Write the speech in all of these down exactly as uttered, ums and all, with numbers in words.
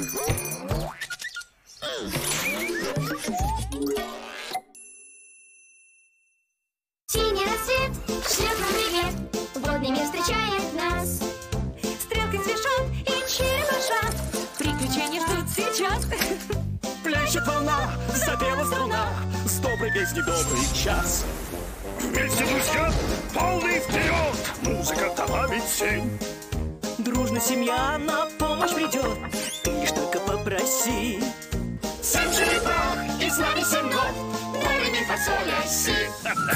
Синий рассвет, шлет нам привет, водный мир встречает нас. Стрелки смешат и черепашат, приключения ждут сейчас. Плещет волна, запела струна, с доброй песни добрый час. Вместе, друзья, полный вперед, музыка добавит семь. Дружно семья на помощь придет, ты лишь только попроси. Семь черепах и с нами семь ног, до ре ми фа соль ля си.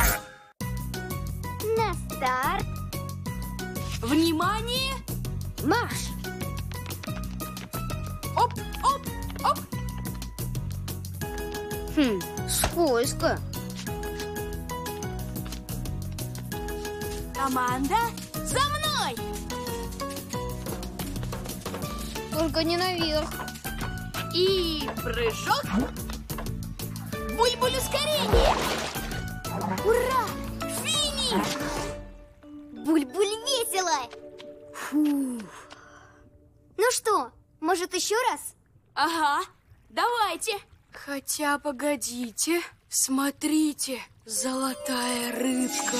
На старт. Внимание! Марш! Оп, оп, оп! Хм, скользко. Команда, за мной! Только не наверх. И прыжок. Буль-буль ускорение. Ура! Финиш! Буль-буль весело. Фух. Ну что, может еще раз? Ага, давайте. Хотя, погодите, смотрите, золотая рыбка.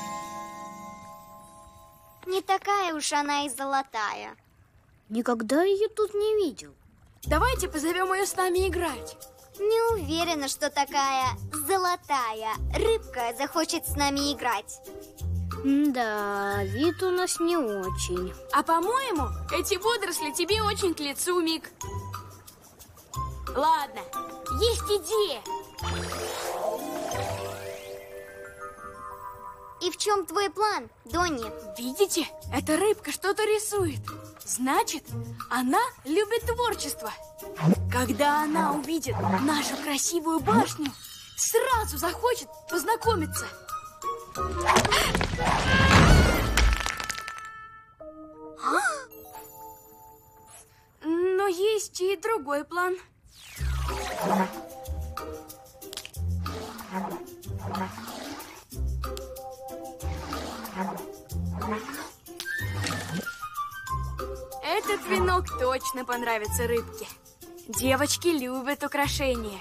Не такая уж она и золотая. Никогда ее тут не видел. Давайте позовем ее с нами играть. Не уверена, что такая золотая рыбка захочет с нами играть. Да, вид у нас не очень. А по-моему, эти водоросли тебе очень к лицу, Мик. Ладно, есть идея. И в чем твой план, Донни? Видите, эта рыбка что-то рисует. Значит, она любит творчество. Когда она увидит нашу красивую башню, сразу захочет познакомиться. Но есть и другой план. Этот венок точно понравится рыбке. Девочки любят украшения.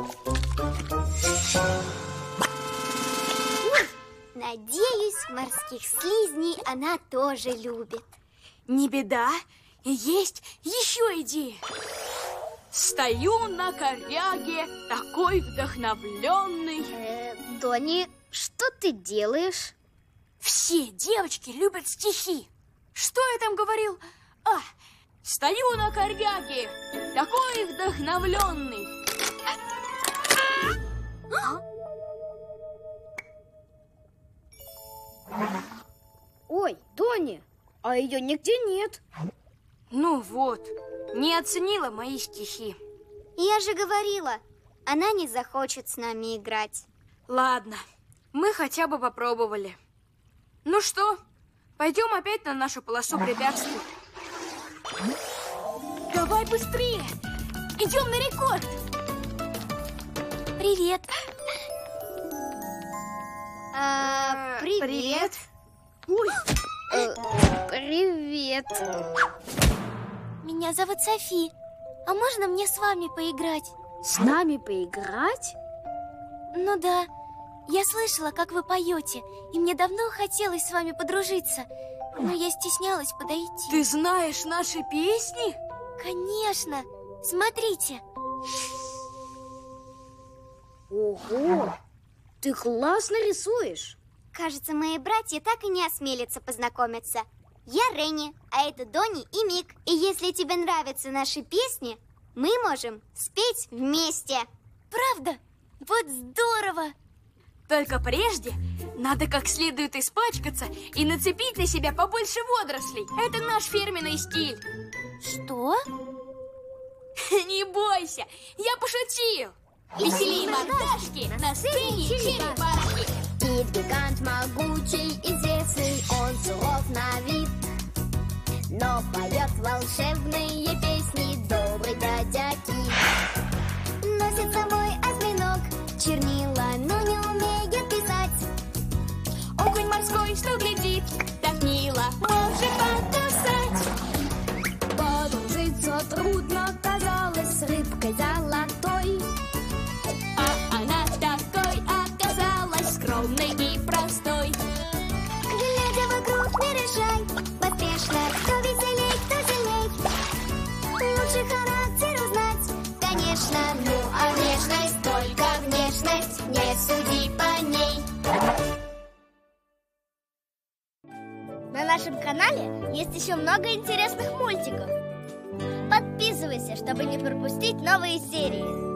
Надеюсь, морских слизней она тоже любит. Не беда, есть еще идея. Стою на коряге, такой вдохновленный. Э, Донни, что ты делаешь? Все девочки любят стихи. Что я там говорил? А, стою на коряге, такой вдохновленный. Ой, Донни, а ее нигде нет. Ну вот, не оценила мои стихи. Я же говорила, она не захочет с нами играть. Ладно, мы хотя бы попробовали. Ну что, пойдем опять на нашу полосу препятствий. Давай быстрее! Идем на рекорд! Привет. А, привет. Привет. Ой. Э, привет. Меня зовут Софи. А можно мне с вами поиграть? С нами поиграть? Ну да. Я слышала, как вы поете, и мне давно хотелось с вами подружиться, но я стеснялась подойти. Ты знаешь наши песни? Конечно. Смотрите. Ого! Ты классно рисуешь. Кажется, мои братья так и не осмелятся познакомиться. Я Ренни, а это Донни и Мик. И если тебе нравятся наши песни, мы можем спеть вместе. Правда? Вот здорово! Только прежде надо как следует испачкаться и нацепить на себя побольше водорослей. Это наш фирменный стиль. Что? Не бойся, я пошутил. Веселее мордашки, на сцене черепашки. И гигант могучий, известный, он суров на вид, но поет волшебные песни добрый дядя Кит. Носит с собой осьминог чернила, но не умеет писать. Окунь морской, что глядит, так мило, может потусать. Подружиться трудно, На нашем канале есть еще много интересных мультиков. Подписывайся, чтобы не пропустить новые серии.